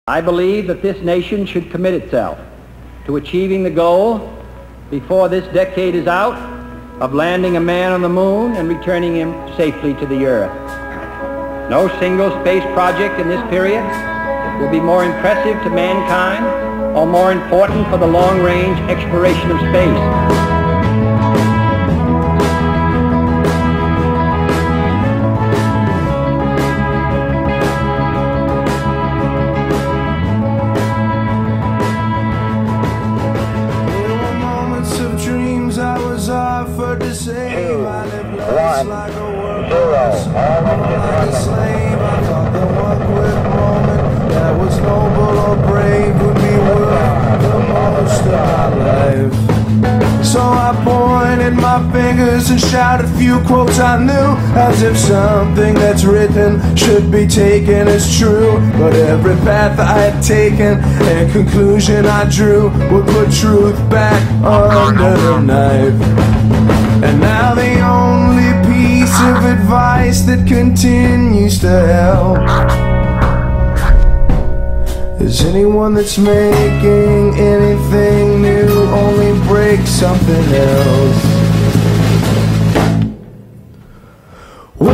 I believe that this nation should commit itself to achieving the goal before this decade is out of landing a man on the moon and returning him safely to the earth. No single space project in this period will be more impressive to mankind or more important for the long-range exploration of space. To save, I lived life like a worthless slave. I thought the one quick moment that was noble or brave would be worth the most of my life. So I pointed my fingers and shouted a few quotes I knew, as if something that's written should be taken as true. But every path I had taken and conclusion I drew would put truth back under the knife. And now the only piece of advice that continues to help is anyone that's making anything new only breaks something else. When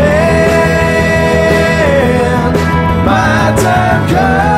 my time comes,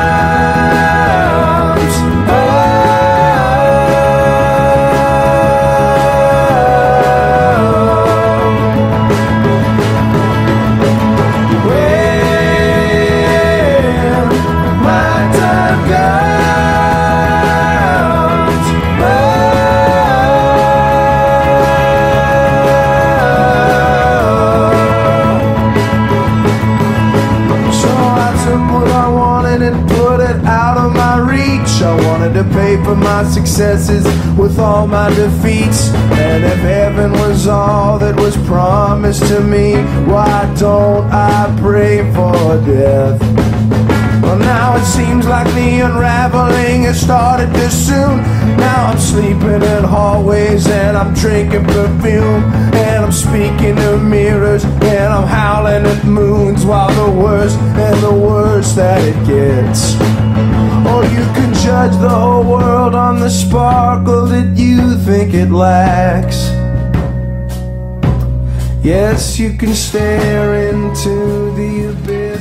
and put it out of my reach. I wanted to pay for my successes with all my defeats. And if heaven was all that was promised to me, why don't I pray for death? Well, now it seems like the unraveling has started too soon. Now I'm sleeping in hallways and I'm drinking perfume, and I'm speaking to mirrors and I'm howling at moons, while the worse and the worse that it gets. Or you can judge the whole world on the sparkle that you think it lacks. Yes, you can stare into the abyss.